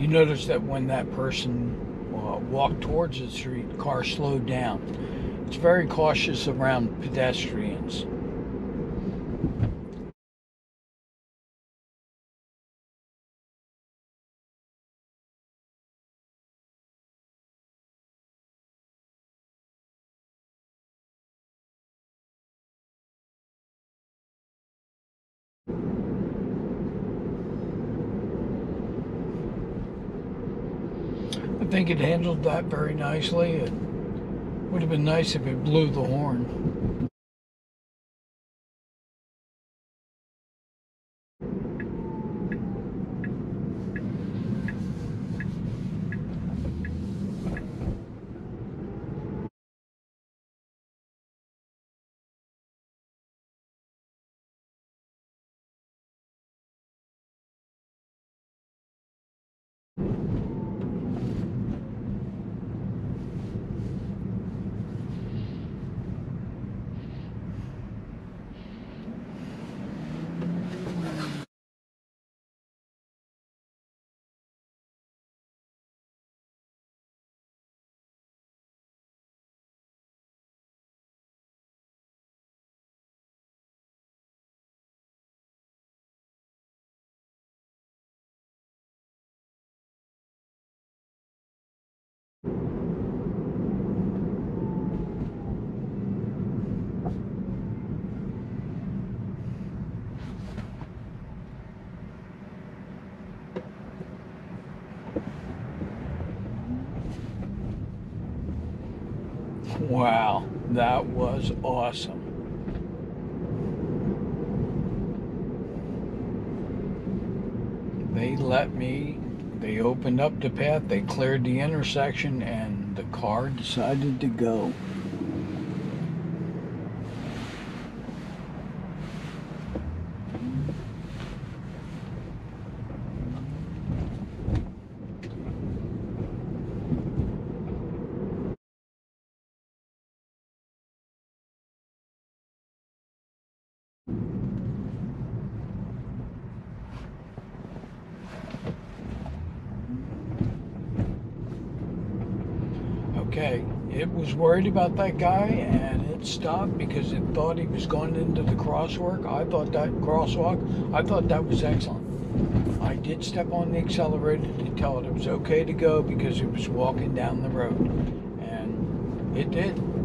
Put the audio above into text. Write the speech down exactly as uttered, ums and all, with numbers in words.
You notice that when that person uh, walked towards the street, the car slowed down. It's very cautious around pedestrians. I think it handled that very nicely. It would have been nice if it blew the horn. Wow, that was awesome. They let me, they opened up the path, they cleared the intersection, and the car decided to go. Okay, it was worried about that guy and it stopped because it thought he was going into the crosswalk. I thought that crosswalk, I thought that was excellent. I did step on the accelerator to tell it it was okay to go because it was walking down the road, and it did.